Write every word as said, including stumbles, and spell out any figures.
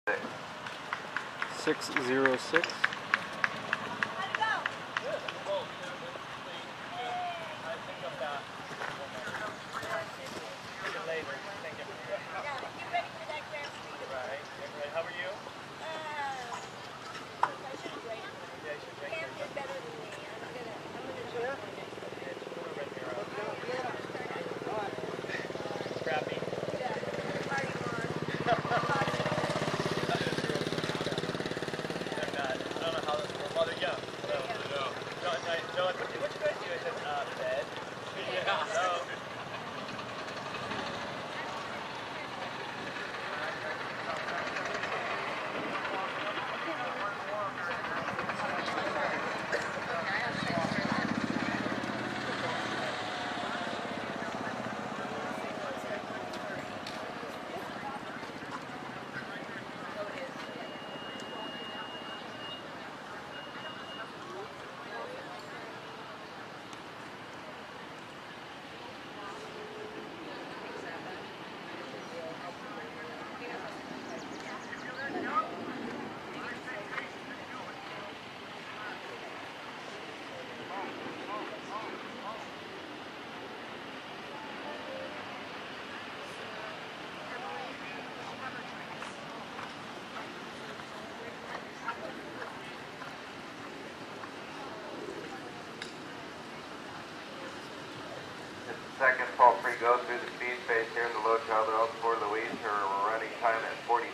six zero six. How are you? Uh, I should grade it. Yeah, you should grade it. Cam did better than me. I'm gonna, I'm gonna do it. Crappy. Yeah. Party on. I'm not. I don't know how this works. Well, they're young. So, I know. Joe, Joe, what you guys do? I said, uh, bed. Yeah. So, Second, Paul Free goes through the speed space here in the low child for Louise. Her running time at forty.